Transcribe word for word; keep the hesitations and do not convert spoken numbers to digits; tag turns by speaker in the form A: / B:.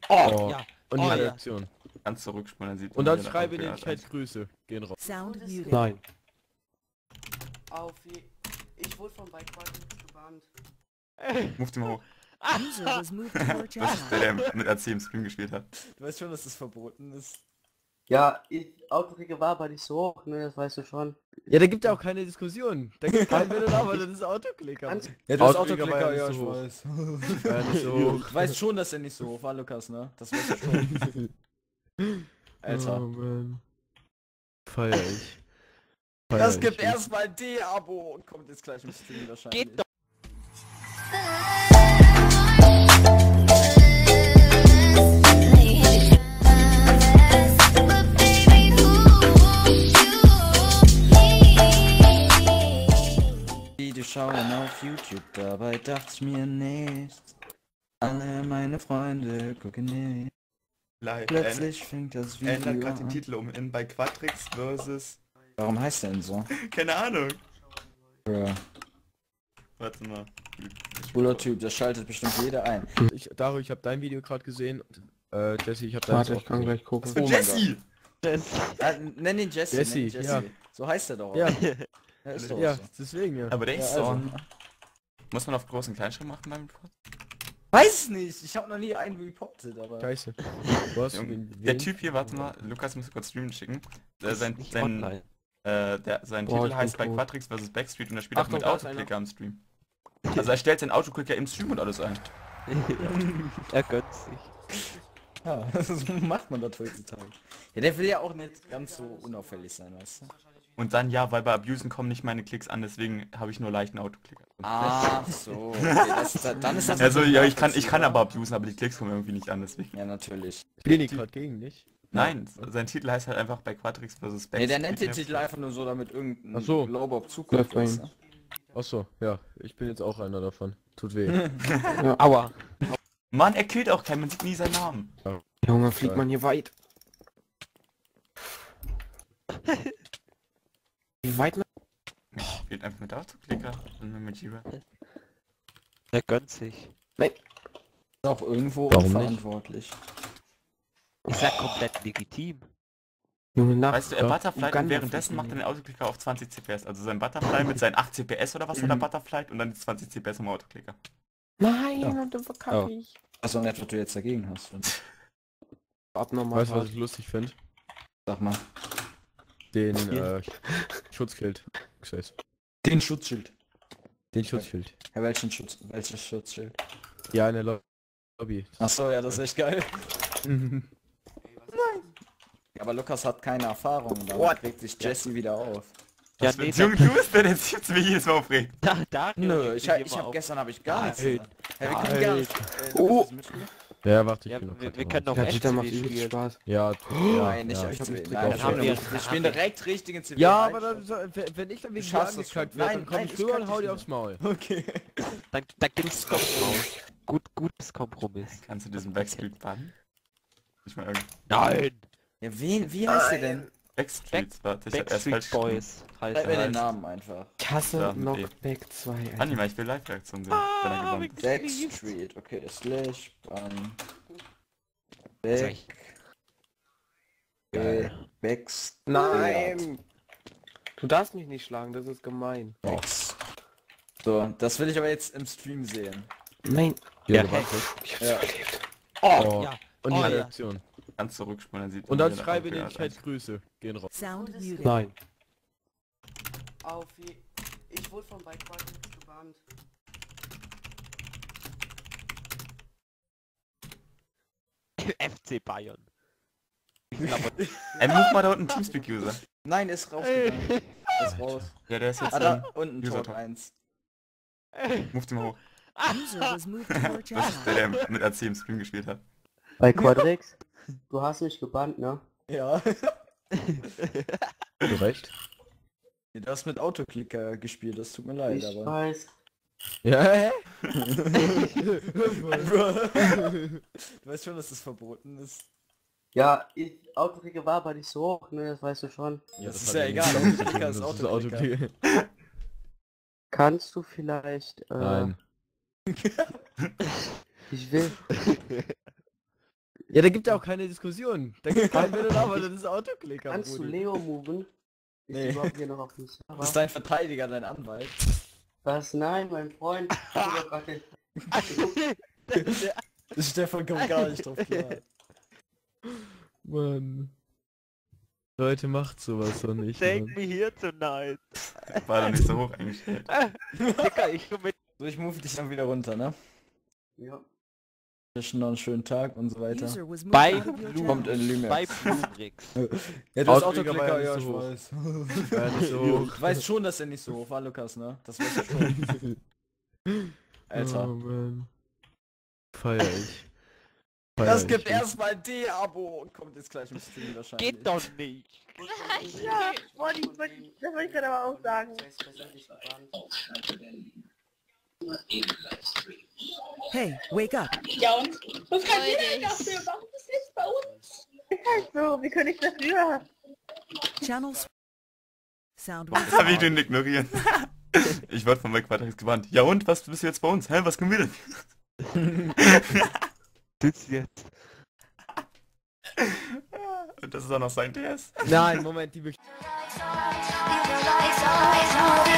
A: Oh,
B: Ja.
A: und die
B: Oh, ja.
A: Reaktion.
C: Ganz zurückspulen, dann sieht
A: Und
C: man
A: dann
C: wieder
A: schreibe
C: auf
A: in
C: P A
A: Ewigkeit Grüße. Gehen raus.
D: Sound muted.
E: Nein.
F: Auf je... Ich wurde von Bike Quatrix gewarnt.
C: Move den mal hoch.
D: User was moved to your
C: Das ist der,
D: channel.
C: der mit A C im Stream gespielt hat.
G: Du weißt schon, dass das verboten ist.
F: Ja, ich, Autoklicke war aber nicht so hoch, ne, das weißt du schon.
A: Ja, da gibt ja auch keine Diskussion. Da gibt kein Wenn und Aber, das ist Autoklicker.
F: Ganz-
G: Ja, du hast
A: Autoklicker war
G: Autoklicker,
A: ja
G: ja,
A: nicht
G: ich
A: so hoch.
G: weiß.
A: Ja, nicht so hoch.
G: Du weißt schon, dass er nicht so hoch war, Lukas, ne? Das weißt du schon. Alter.
A: Oh, man. Feier ich. Feier
G: Das
A: ich.
G: gibt erstmal D-Abo und kommt jetzt gleich im Stream wahrscheinlich.
B: Geht doch.
G: Video schauen auf YouTube, dabei dachte ich mir nicht. Alle meine Freunde gucken nicht.
C: Live.
G: Plötzlich fängt das Video
C: Ändert gerade den
G: an.
C: Titel um in bei Quatrix versus...
G: Warum heißt der denn so?
C: Keine Ahnung.
G: Bruh.
C: Warte mal.
G: Cooler Typ, das schaltet bestimmt jeder ein.
A: Ich, Daru, ich habe dein Video gerade gesehen. Äh, Jesse, ich habe dein
E: Warte, ich kann gleich
C: Was
E: gucken.
C: für
G: Oh mein
C: Jesse!
G: Ah, nenn ihn Jesse.
A: Jesse,
G: nenn ihn Jesse.
A: ja.
G: So heißt er doch.
A: Ja,
G: Ja, ist doch
A: ja,
G: so.
A: deswegen ja.
C: Aber der
G: Ja,
C: ist
G: also.
C: so... Muss man auf großen Kleinschrift machen beim Report?
G: Weiß nicht, ich habe noch nie einen reportet, aber...
A: Scheiße. Wo hast du
C: Junge,
A: den
C: Der
A: wen?
C: Typ hier, warte mal, Lukas muss kurz streamen schicken. Äh, sein
B: Nicht
C: sein,
B: online.
C: äh, der, sein
E: Boah,
C: Titel
E: ich
C: heißt
E: bin
C: bei
E: tot.
C: Quatrix versus Backstreet und er spielt auch
A: Achtung,
C: mit
A: da ist
C: Autoclicker am Stream. Also er stellt seinen Autoclicker im Stream und alles ein.
B: Er gönnt sich.
G: Ja, so macht man das heutzutage. Ja, der will ja auch nicht ganz so unauffällig sein, weißt du?
C: Und dann ja, weil bei Abusen kommen nicht meine Klicks an, deswegen habe ich nur leichten Autoclicker.
G: Ach so, okay, das, dann ist das...
C: Also ja, ich kann ich kann aber abusen, aber die Klicks kommen irgendwie nicht an, deswegen.
G: Ja, natürlich.
A: Spielen die gerade gegen dich?
C: Nein, sein Titel heißt halt einfach bei Quatrix versus Backstreet.
G: Nee, der nennt den Titel einfach nur so, damit irgendein
A: Ach so.
G: Glowbob zukommt,
E: Läuft bei
G: weißt
E: ihm.
G: du?
A: Achso, ja. Ich bin jetzt auch einer davon. Tut weh.
B: Aua.
C: Mann, er killt auch keinen, man sieht nie seinen Namen.
E: Junge, fliegt man hier weit. Wie weit?
C: Ich spielt einfach mit Autoclicker und mit Jira.
B: Er gönnt sich.
G: Ist auch irgendwo
A: Warum nicht?
G: unverantwortlich.
B: Ist ja komplett legitim.
E: Junge, nach.
C: Weißt du, er Butterfly und
E: Uganda
C: währenddessen
E: fliegt
C: macht er
E: man
C: den Autoclicker auf zwanzig C P S. Also sein Butterfly mit seinen acht C P S oder was hat er
G: Mhm.
C: Butterfly und dann die zwanzig C P S im Autoclicker.
E: hier. Nein,
A: Ja.
E: und dann verkacke
G: Oh.
E: ich.
G: Achso, nicht, was du jetzt dagegen hast.
E: Abnormal.
A: Weißt du, was ich lustig finde?
G: Sag mal.
A: Den äh, Schutzschild. Scheiße.
G: Den Schutzschild.
A: Den Schutzschild.
G: Ja, welchen Schutz? Welches Schutzschild?
A: Ja, in der Lo- Lobby.
G: Achso, ja, das ist echt geil. Ja, aber Lukas hat keine Erfahrung, da regt sich Jesse wieder auf.
B: Ja,
C: Was
B: nee,
C: für- Junge, du bist der, der sich mich jedes Mal aufregt.
B: da, da
G: Nö, ich, hab- ich hab gestern habe ich gar nichts
A: Nein.
G: gesagt. Ja, wir können gar nicht. Äh,
E: Oh.
G: Lukas, mitspielen?
A: Ja, warte, ich
B: Ja,
A: bin noch
B: wir,
A: grad
B: wir
A: dabei.
B: können auch
E: Ja,
B: echt
E: Cheater macht
B: C V
E: übelst
B: spielen.
E: Spaß.
A: Ja, t-
G: Nein, nicht
A: ja,
G: euch
A: ich hab
G: zu
A: mich
G: Nein,
A: drauf
G: wir, haben wir,
A: gefreut.
G: wir spielen direkt richtigen C V.
A: Ja, aber dann, so- wenn wenn ich dann wegen dir
G: schaffst das
A: angekackt
G: schon.
A: werde,
G: Nein,
A: dann komm
G: nein,
A: ich
G: ich
A: rüber
G: kack
A: und hau
G: dich
A: dir
G: nicht
A: aufs Maul.
G: Okay.
B: Dann, dann gibt's Kompromiss. Gut, gutes Kompromiss.
C: Kannst du diesen Backstreet bannen? Ich mal irgendwie.
B: Nein!
G: Ja, wen, wie heißt der denn?
C: Backstreets, warte, ich hab erst falsch
B: Backstreet
C: geschrieben.
B: Boys heißt
G: Schreib mir
B: er.
G: den Namen einfach.
E: Ich hasse
C: Ja, mit E.
E: Knockback zwei. Alter.
C: Anima, ich will Live-Reaktion sehen, wenn er gewonnen hat.
G: Backstreet, okay, slash, ban.
B: Also
G: Back.
B: ich-
G: Äh, Backs.
E: Nein! Du darfst mich nicht schlagen, das ist gemein.
G: Backs. So, das will ich aber jetzt im Stream sehen.
E: Nein,
A: Ja,
B: Ja,
A: warte.
E: ich hab's
G: Ja.
E: überlebt.
A: Oh,
B: Ja.
A: und die
B: Oh, ja.
A: Reaktion.
C: Ganz zurückspulen, dann sieht
A: Und
C: man
A: dann
C: wieder
A: schreibe in
C: auf P A
A: Ewigkeit Grüße. Gehen raus.
D: Sound muted.
E: Nein.
F: Auf je... Ich wurde von Bike Quatrix gewarnt.
B: F C Bayern. Ich glaube,
C: Ey, move mal da unten Teamspeak-User.
G: Nein, ist rausgegangen. Ist raus.
C: Ja, der ist jetzt
G: Ah, da
C: ähm,
G: unten
C: User
G: Talk
C: Talk.
G: eins.
C: Move den mal hoch.
D: User was moved to your
C: Das ist der,
D: channel.
C: der mit A C im Stream gespielt hat.
F: Bei Quatrix? Du hast mich gebannt, ne?
G: Ja.
A: Du recht?
G: Du hast mit Autoclicker gespielt, das tut mir leid,
F: Ich
G: aber...
F: weiß.
A: Ja, hä?
G: Du weißt schon, dass das verboten ist.
F: Ja, ich, Autoklicke war aber nicht so hoch, ne? Das weißt du schon.
G: Ja, das
A: hat
G: ist ja
A: nichts
G: egal,
A: damit zu
G: Autoclicker
A: tun,
G: ist
A: das
G: Autoclicker.
F: Kannst du vielleicht... Äh,
A: Nein.
F: Ich will...
A: Ja, da gibt ja auch keine Diskussion. Da gibt kein Wenn und Aber, das ist Autoklicker.
F: Kannst du
A: Brudi.
F: Leo moven? Ich
A: Nee.
F: überhaupt hier noch auf dem Server.
G: Das ist dein Verteidiger, dein Anwalt.
F: Was? Nein, mein Freund. Ich guck doch grad den-
G: Stefan kommt gar nicht drauf klar.
A: Mann. Leute, macht sowas doch nicht.
B: Take
A: Mann.
B: me here tonight.
C: War doch nicht so hoch eingestellt.
B: Dicker, ich komm mit.
G: So, ich move dich dann wieder runter, ne?
F: Ja.
G: Wünschen noch einen schönen Tag und so weiter.
D: User was moved
B: Bei
D: out of your
B: Blue.
G: Kommt
D: channel.
G: in Lüme.
B: Bei Bluebricks.
G: Ja, du hast
A: Autoklicker
G: Autoklicker,
A: war ja
G: ja,
A: nicht
G: ich
A: so hoch.
G: weiß.
A: Ja, nicht so hoch.
G: Du weißt schon, dass er nicht so hoch war, Lukas, ne? Das weißt du schon. Alter.
A: Oh, Mann. Feier ich. Feier
G: Das
A: ich
G: gibt
A: richtig.
G: erstmal D-Abo und kommt jetzt gleich im Stream wahrscheinlich.
B: Geht doch nicht.
H: Ja, wollte ich, wollte ich, das wollte ich gerade aber auch sagen.
F: Das heißt persönlich gebannt.
D: Hey, wake up.
H: Ja und? Was kann
I: Leute,
H: jeder
I: ich-
H: dafür? Warum ist nicht bei uns? Ist halt so, wie könnte ich dafür?
D: Channels. Sound
C: Warum habe ich den ignorieren? Ich wurde vom Wegquartex gewarnt. Ja und, was bist du jetzt bei uns? Hä, was können wir denn?
B: Sitzt jetzt.
C: Und das ist auch noch sein D S.
A: Nein, Moment, die möchte
I: It's always, always, always, always,